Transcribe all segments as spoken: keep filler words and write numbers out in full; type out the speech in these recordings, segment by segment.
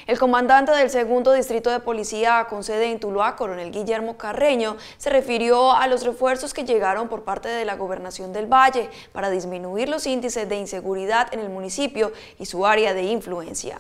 El comandante del segundo distrito de policía con sede en Tuluá, coronel Guillermo Carreño, se refirió a los refuerzos que llegaron por parte de la Gobernación del Valle para disminuir los índices de inseguridad en el municipio y su área de influencia.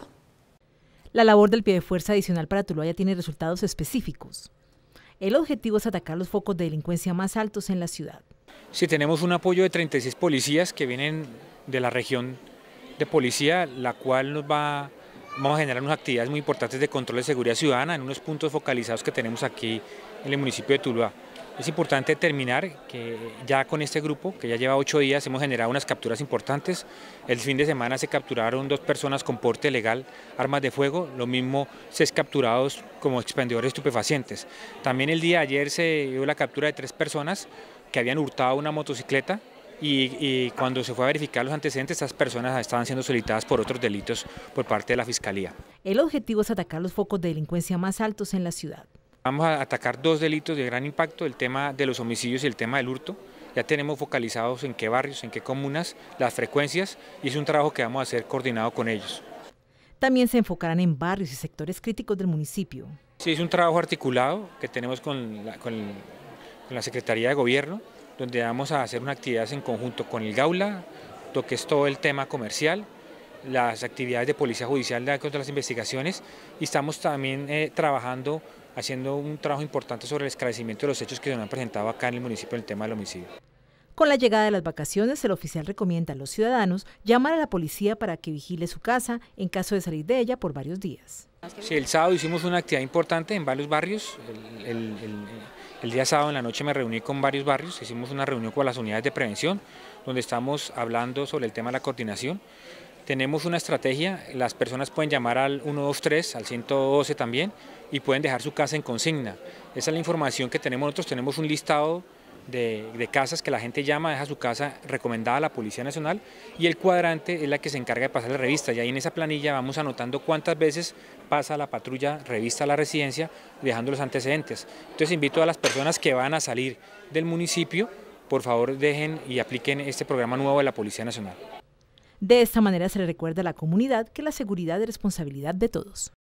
La labor del pie de fuerza adicional para Tuluá ya tiene resultados específicos. El objetivo es atacar los focos de delincuencia más altos en la ciudad. Sí, tenemos un apoyo de treinta y seis policías que vienen de la región de policía, la cual nos va, vamos a generar unas actividades muy importantes de control de seguridad ciudadana en unos puntos focalizados que tenemos aquí en el municipio de Tuluá. Es importante terminar que ya con este grupo, que ya lleva ocho días, hemos generado unas capturas importantes. El fin de semana se capturaron dos personas con porte legal, armas de fuego, lo mismo seis capturados como expendedores estupefacientes. También el día de ayer se dio la captura de tres personas que habían hurtado una motocicleta y, y cuando se fue a verificar los antecedentes, estas personas estaban siendo solicitadas por otros delitos por parte de la Fiscalía. El objetivo es atacar los focos de delincuencia más altos en la ciudad. Vamos a atacar dos delitos de gran impacto, el tema de los homicidios y el tema del hurto. Ya tenemos focalizados en qué barrios, en qué comunas, las frecuencias, y es un trabajo que vamos a hacer coordinado con ellos. También se enfocarán en barrios y sectores críticos del municipio. Sí, es un trabajo articulado que tenemos con la, con, con la Secretaría de Gobierno, donde vamos a hacer una actividad en conjunto con el Gaula, lo que es todo el tema comercial, las actividades de policía judicial de contra las investigaciones, y estamos también eh, trabajando haciendo un trabajo importante sobre el esclarecimiento de los hechos que se nos han presentado acá en el municipio en el tema del homicidio. Con la llegada de las vacaciones, el oficial recomienda a los ciudadanos llamar a la policía para que vigile su casa en caso de salir de ella por varios días. Sí, el sábado hicimos una actividad importante en varios barrios. El, el, el, el día sábado en la noche me reuní con varios barrios, hicimos una reunión con las unidades de prevención, donde estamos hablando sobre el tema de la coordinación. Tenemos una estrategia, las personas pueden llamar al uno dos tres, al ciento doce también, y pueden dejar su casa en consigna. Esa es la información que tenemos nosotros, tenemos un listado de, de casas que la gente llama, deja su casa recomendada a la Policía Nacional, y el cuadrante es la que se encarga de pasar la revista, y ahí en esa planilla vamos anotando cuántas veces pasa la patrulla revista a la residencia, dejando los antecedentes. Entonces invito a las personas que van a salir del municipio, por favor dejen y apliquen este programa nuevo de la Policía Nacional. De esta manera se le recuerda a la comunidad que la seguridad es responsabilidad de todos.